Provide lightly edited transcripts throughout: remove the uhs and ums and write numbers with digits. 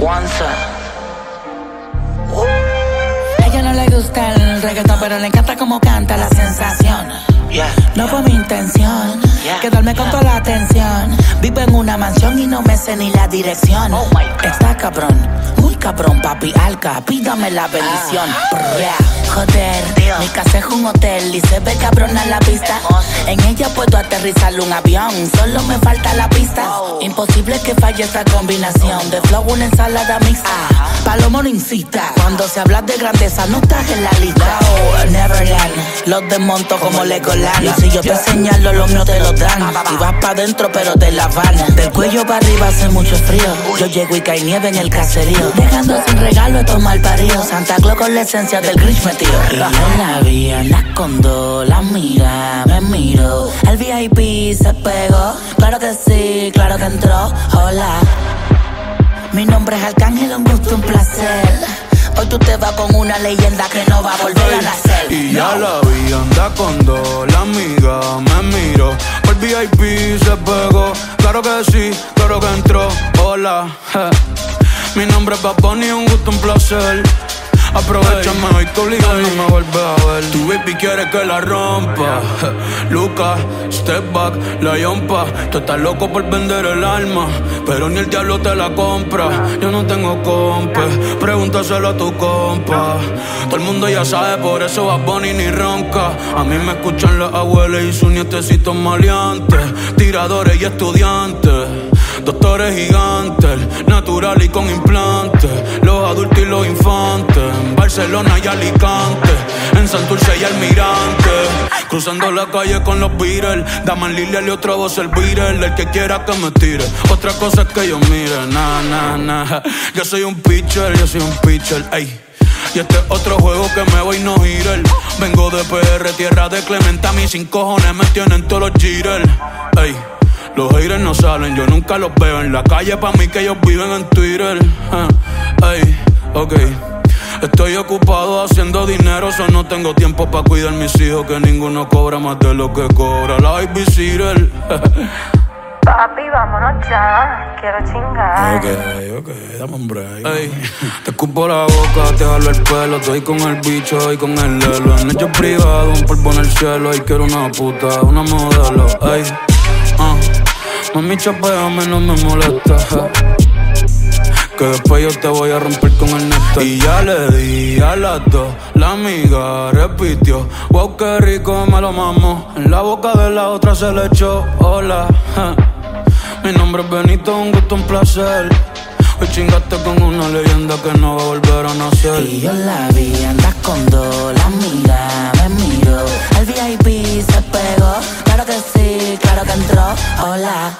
Once. A ella no le gusta el reggaetón, pero le encanta como canta la sensación. No fue mi intención quedarme con toda la atención. Vivo en una mansión y no me sé ni la dirección. Está cabrón, muy cabrón, papi Alca, pídame la bendición. Joder, mi casa es un hotel y se ve cabrona la vista. En ella puedo aterrizar un avión, solo me falta la pista. Imposible que falle esta combinación de flow, una ensalada mixta. Palomo no incita, cuando se habla de grandeza no estás en la lista. Neverland, los desmonto como Legoland. Y si yo te señalo, los míos te lo dan. Y vas pa' dentro pero te la van. Del cuello para arriba hace mucho frío. Yo llego y cae nieve en el caserío, dejando sin regalo estos malparidos. Santa Claus con la esencia del Grinch metido. Y yo la vi, anda con dos, la amiga me miró. El VIP se pegó, claro que sí, claro que entró. Hola, mi nombre es Arcángel, un gusto, un placer. Hoy tú te vas con una leyenda que no va a volver a nacer. Y ya la vi, anda con dos, la amiga me miró. El VIP se pegó, claro que sí, claro que entró. Hola, mi nombre es Bad Bunny, un gusto, un placer. Aprovechame hoy que obligado no me vuelve a ver. Tu baby quiere que la rompa. Lucas, step back, la yompa. Tú estás loco por vender el alma, pero ni el diablo te la compra. Yo no tengo compa, pregúntaselo a tu compa. Todo el mundo ya sabe, por eso Bad Bunny ni ronca. A mí me escuchan las abuelas y sus nietecitos maleantes, tiradores y estudiantes, doctores gigantes, natural y con implantes, los adultos y los infantes, en Barcelona y Alicante, en Santurce y Almirante, cruzando la calle con los Beatles, Daman Lilial y otra voz el Beatle, el que quiera que me tire, otra cosa es que yo mire, yo soy un pitcher, ey. Y este es otro juego que me voy no girar. Vengo de PR, tierra de Clemente, a mí sin cojones me tienen todos los jitters, ey. Los haters no salen, yo nunca los veo en la calle, pa' mí que ellos viven en Twitter. Ey, ok. Estoy ocupado haciendo dinero, so no tengo tiempo pa' cuidar mis hijos, que ninguno cobra más de lo que cobra la babysitter. Papi, vámonos ya, quiero chingar. Ok, dame un break. Ey, te escupo la boca, te jalo el pelo, estoy con el bicho y con el lelo. En hecho privado, un polvo en el cielo, y quiero una puta, una modelo. Ey, mami, chapeame, no me molesta, que después yo te voy a romper con el néctar. Y ya le di a las dos, la amiga repitió, wow, qué rico me lo mamo. En la boca de la otra se le echó, hola, mi nombre es Benito, un gusto, un placer. Hoy chingaste con una leyenda que no va a volver a nacer. Y yo la vi, andas con dos, la amiga me miró. El VIP se pegó, claro que sí, claro que entró. Hola,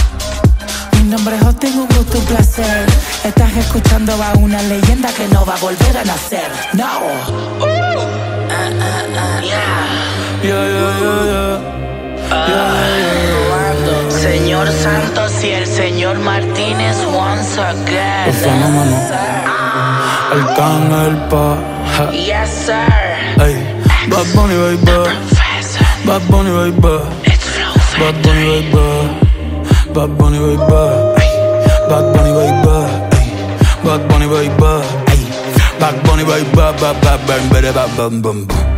mi nombre es Austin, un gusto, un placer. Estás escuchando a una leyenda que no va a volver a nacer. No. Señor Santos y el señor Martínez once again. El fenómeno, Arcángel pa. Yes sir. Ey, Bad Bunny baby, Bad Bunny baby, Bad Bunny baby, Bad Bunny baby, Bad Bunny baby, Bad Bunny baby, Bad Bunny baby, Bad Bunny baby,